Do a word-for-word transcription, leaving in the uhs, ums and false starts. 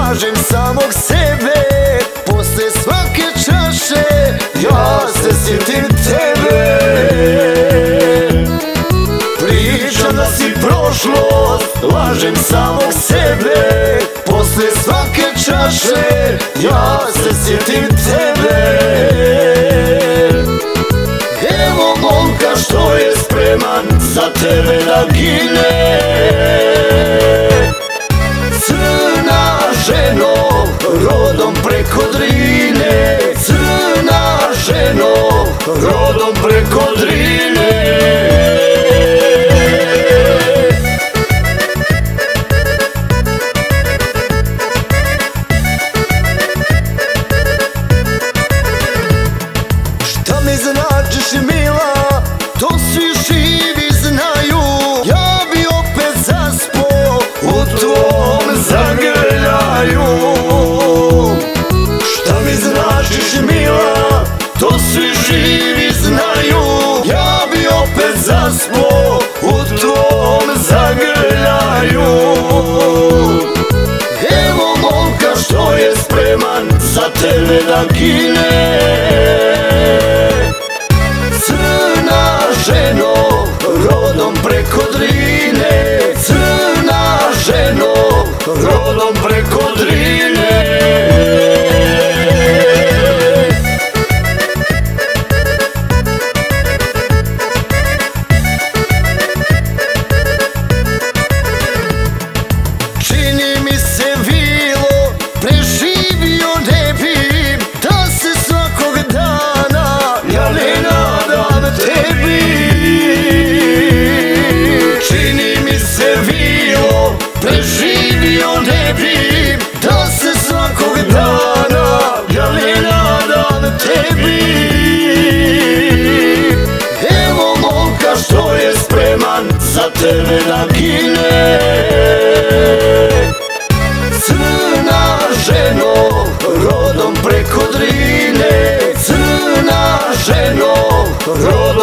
lažem samog sebe. Posle svake čaše ja se sjetim tebe. Pričam da si prošlost, lažem samog sebe. Posle svake čaše ja se sjetim tebe. Evo momka što je spreman za tebe da gine. Crna ženo, rodom preko Drine. Crna ženo, rodom preko Drine. Šta mi značiš mila, to svi živi znaju. Ja bi opet zaspo u tvom zagrljaju. Šta mi značiš mila, to svi živi znaju. Ja bi opet zaspo u tvom zagrljaju. Evo momka što je spreman za tebe da gine. Crna ženo, rodom preko Drine. Crna ženo, rodom preko Drine. Čini mi se vilo, preživio ne bih da se svakog dana ja ne nadam tebi. Čini mi se vilo, preživio ne bih da se svakog dana ja ne nadam tebi. Evo momka što je spreman za tebe da gine. Crna ženo, rodom preko Drine. Crna ženo, rodom